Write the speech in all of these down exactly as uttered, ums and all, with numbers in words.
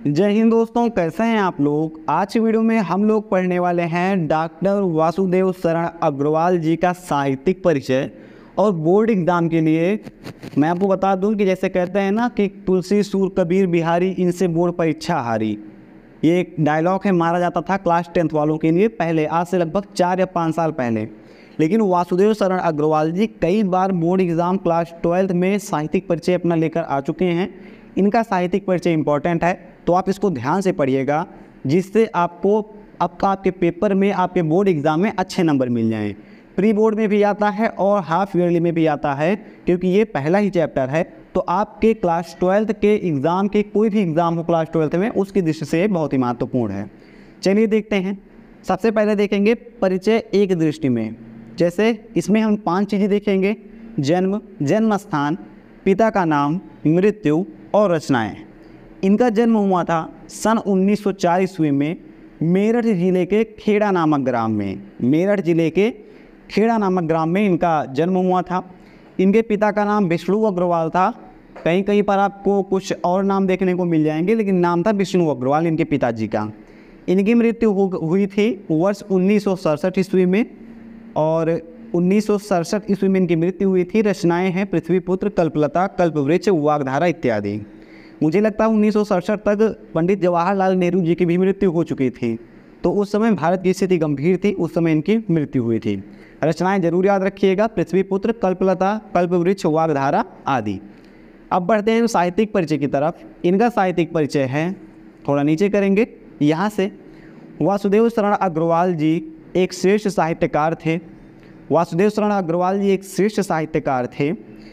जय हिंद दोस्तों, कैसे हैं आप लोग। आज की वीडियो में हम लोग पढ़ने वाले हैं डॉक्टर वासुदेव शरण अग्रवाल जी का साहित्यिक परिचय। और बोर्ड एग्ज़ाम के लिए मैं आपको बता दूं कि जैसे कहते हैं ना कि तुलसी सूर कबीर बिहारी इनसे बोर्ड परीक्षा हारी, ये एक डायलॉग है, मारा जाता था क्लास टेंथ वालों के लिए पहले, आज से लगभग चार या पाँच साल पहले। लेकिन वासुदेव शरण अग्रवाल जी कई बार बोर्ड एग्ज़ाम क्लास ट्वेल्थ में साहित्यिक परिचय अपना लेकर आ चुके हैं। इनका साहित्यिक परिचय इंपॉर्टेंट है, तो आप इसको ध्यान से पढ़िएगा, जिससे आपको आपका आपके पेपर में, आपके बोर्ड एग्ज़ाम में अच्छे नंबर मिल जाएं। प्री बोर्ड में भी आता है और हाफ ईयरली में भी आता है, क्योंकि ये पहला ही चैप्टर है। तो आपके क्लास ट्वेल्थ के एग्ज़ाम के, कोई भी एग्ज़ाम हो क्लास ट्वेल्थ में, उसकी दृष्टि से बहुत ही महत्वपूर्ण है। चलिए देखते हैं। सबसे पहले देखेंगे परिचय एक दृष्टि में। जैसे इसमें हम पांच चीज़ें देखेंगे: जन्म, जन्म स्थान, पिता का नाम, मृत्यु और रचनाएं। इनका जन्म हुआ था सन उन्नीस सौ चार ईस्वी में मेरठ जिले के खेड़ा नामक ग्राम में। मेरठ जिले के खेड़ा नामक ग्राम में इनका जन्म हुआ था। इनके पिता का नाम विष्णु अग्रवाल था। कहीं कहीं पर आपको कुछ और नाम देखने को मिल जाएंगे, लेकिन नाम था विष्णु अग्रवाल इनके पिताजी का। इनकी मृत्यु हुई थी वर्ष उन्नीस सौ सड़सठ ईस्वी में, और उन्नीस सौ सड़सठ ईस्वी में इनकी मृत्यु हुई थी। रचनाएं हैं पृथ्वीपुत्र, कल्पलता, कल्पवृक्ष, वाग्धारा इत्यादि। मुझे लगता है उन्नीस सौ सड़सठ तक पंडित जवाहरलाल नेहरू जी की भी मृत्यु हो चुकी थी, तो उस समय भारत की स्थिति गंभीर थी, उस समय इनकी मृत्यु हुई थी। रचनाएं जरूर याद रखिएगा: पृथ्वीपुत्र, कल्पलता, कल्पवृक्ष, वाग्धारा आदि। अब बढ़ते हैं साहित्यिक परिचय की तरफ। इनका साहित्यिक परिचय है, थोड़ा नीचे करेंगे यहाँ से। वासुदेव शरण अग्रवाल जी एक श्रेष्ठ साहित्यकार थे। वासुदेव शरण अग्रवाल जी एक श्रेष्ठ साहित्यकार थे।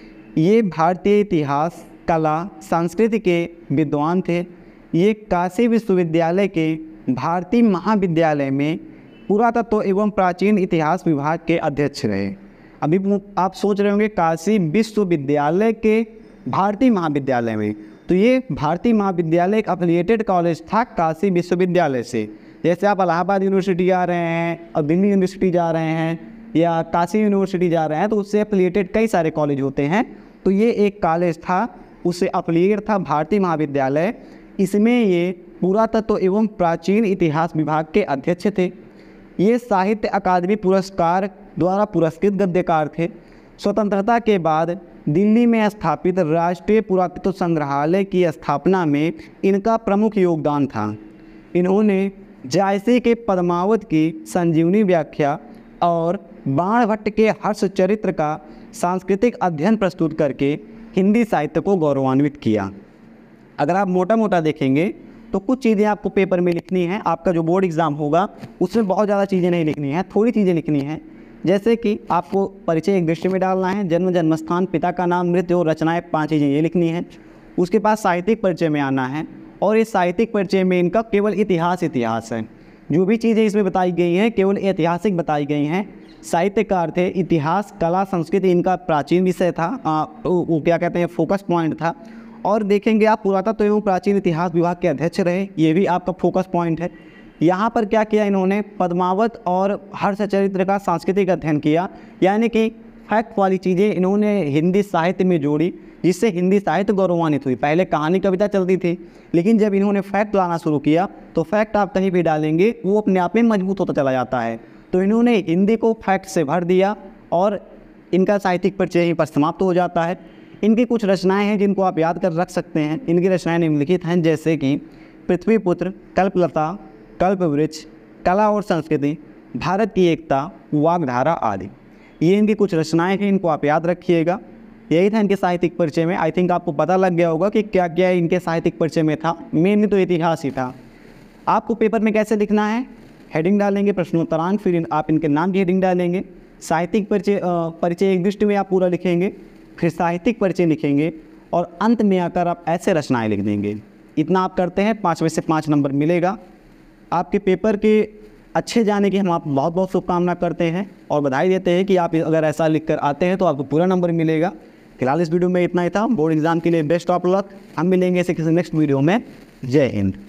ये भारतीय इतिहास, कला, संस्कृति के विद्वान थे। ये काशी विश्वविद्यालय के भारतीय महाविद्यालय में पुरातत्व एवं प्राचीन इतिहास विभाग के अध्यक्ष रहे। अभी आप सोच रहे होंगे काशी विश्वविद्यालय के भारतीय महाविद्यालय में, तो ये भारतीय महाविद्यालय एक अफिलिएटेड कॉलेज था काशी विश्वविद्यालय से। जैसे आप इलाहाबाद यूनिवर्सिटी जा रहे हैं और दिल्ली यूनिवर्सिटी जा रहे हैं या काशी यूनिवर्सिटी जा रहे हैं, तो उससे अफिलिएटेड कई सारे कॉलेज होते हैं। तो ये एक कॉलेज था, उससे अफिलिएट था भारतीय महाविद्यालय। इसमें ये पुरातत्व एवं प्राचीन इतिहास विभाग के अध्यक्ष थे। ये साहित्य अकादमी पुरस्कार द्वारा पुरस्कृत गद्यकार थे। स्वतंत्रता के बाद दिल्ली में स्थापित राष्ट्रीय पुरातत्व संग्रहालय की स्थापना में इनका प्रमुख योगदान था। इन्होंने जायसी के पद्मावत की संजीवनी व्याख्या और बाणभट्ट के हर्ष चरित्र का सांस्कृतिक अध्ययन प्रस्तुत करके हिंदी साहित्य को गौरवान्वित किया। अगर आप मोटा मोटा देखेंगे तो कुछ चीज़ें आपको पेपर में लिखनी है। आपका जो बोर्ड एग्ज़ाम होगा उसमें बहुत ज़्यादा चीज़ें नहीं लिखनी है, थोड़ी चीज़ें लिखनी है। जैसे कि आपको परिचय एक दृष्टि में डालना है, जन्म, जन्मस्थान, पिता का नाम, मृत्यु और रचनाएं, पाँच चीज़ें ये लिखनी है। उसके बाद साहित्यिक परिचय में आना है, और इस साहित्यिक परिचय में इनका केवल इतिहास इतिहास है। जो भी चीज़ें इसमें बताई गई हैं केवल ऐतिहासिक बताई गई हैं। साहित्यकार थे, इतिहास, कला, संस्कृति इनका प्राचीन विषय था, आ, वो, वो क्या कहते हैं, फोकस पॉइंट था। और देखेंगे आप पुरातत्व एवं प्राचीन इतिहास विभाग के अध्यक्ष रहे, ये भी आपका फोकस पॉइंट है। यहाँ पर क्या किया इन्होंने, पद्मावत और हर्ष चरित्र का सांस्कृतिक अध्ययन किया, यानी कि फैक्ट वाली चीज़ें इन्होंने हिंदी साहित्य में जोड़ी, जिससे हिंदी साहित्य गौरवान्वित हुई। पहले कहानी कविता चलती थी, लेकिन जब इन्होंने फैक्ट लाना शुरू किया तो फैक्ट आप कहीं भी डालेंगे वो अपने आप में मजबूत होता चला जाता है। तो इन्होंने हिंदी को फैक्ट से भर दिया, और इनका साहित्यिक परिचय यहीं पर समाप्त हो जाता है। इनकी कुछ रचनाएं हैं जिनको आप याद कर रख सकते हैं। इनकी रचनाएं निम्नलिखित हैं, जैसे कि पृथ्वीपुत्र, कल्पलता, कल्पवृक्ष, कला और संस्कृति, भारत की एकता, वाग्धारा आदि। ये इनकी कुछ रचनाएं हैं, इनको आप याद रखिएगा। यही था इनके साहित्यिक परिचय में। आई थिंक आपको पता लग गया होगा कि क्या क्या इनके साहित्यिक परिचय में था। मेनली तो इतिहास ही था। आपको पेपर में कैसे लिखना है, हेडिंग डालेंगे, प्रश्नोत्तरांक, फिर आप इनके नाम की हेडिंग डालेंगे। साहित्यिक परिचय परिचय एक दृष्टि में आप पूरा लिखेंगे, फिर साहित्यिक परिचय लिखेंगे, और अंत में आकर आप ऐसे रचनाएं लिख देंगे। इतना आप करते हैं, पाँच में से पाँच नंबर मिलेगा। आपके पेपर के अच्छे जाने की हम आप बहुत बहुत शुभकामना करते हैं और बधाई देते हैं कि आप अगर ऐसा लिख कर आते हैं तो आपको पूरा नंबर मिलेगा। फिलहाल इस वीडियो में इतना ही था। बोर्ड एग्जाम के लिए बेस्ट ऑफ लक। हम मिलेंगे इसे किसी नेक्स्ट वीडियो में। जय हिंद।